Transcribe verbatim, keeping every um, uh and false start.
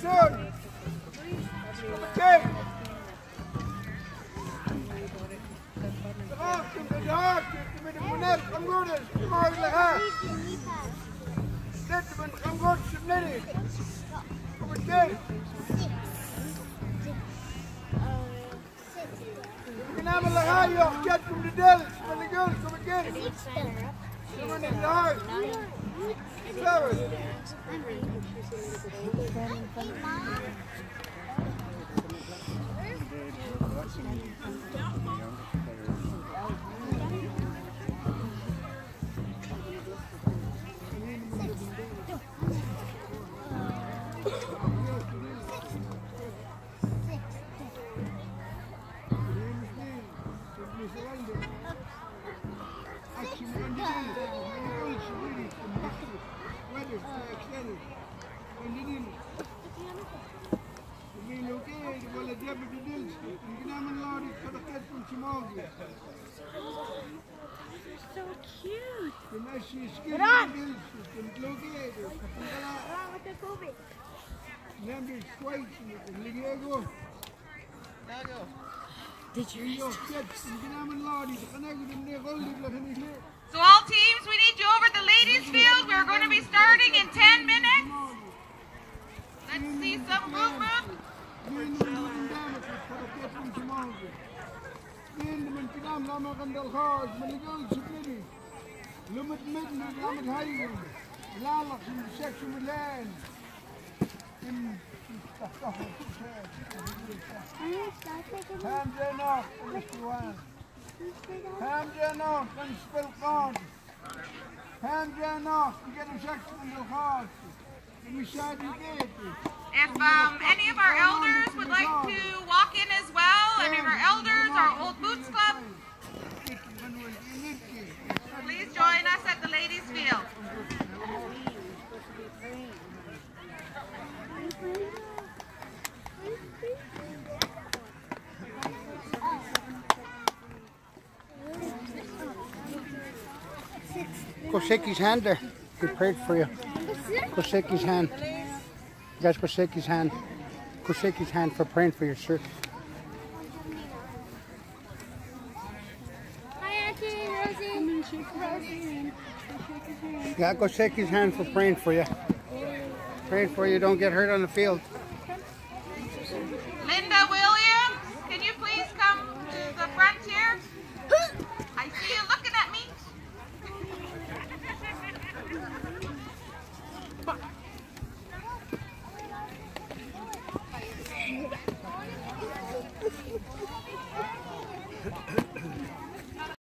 soon. Okay. تراكم بدهاك من المناف خمرونس ما لها ست من خمرون شمني وبالتالي نعمل لها يوم لدلس من يقولكم again من النهار سوي So cute. Get on! Did you? So all teams, we need you over the ladies' field. We're going to be starting in ten minutes. Let's see some movement. من كلام لما غند الخاص من يقول شبني لمت مدن لمت هاي لا لك من الشكش من لين إن هم جناح الاستوان هم جناح نسب القاضي هم جناح يقولوا شكش من الخاص المشاهد بيتي. If um, any of our elders would like to walk in as well, any of our elders, our Old Boots Club, please join us at the ladies' field. Go shake his hand there. He prayed for you. Go shake his hand. You guys go shake his hand. Go shake his hand for praying for your shirt. Hi, Auntie Rosie. Yeah, go shake his hand for praying for you. Praying for you don't get hurt on the field. Linda Williams, can you please come to the front here? I see you looking at me.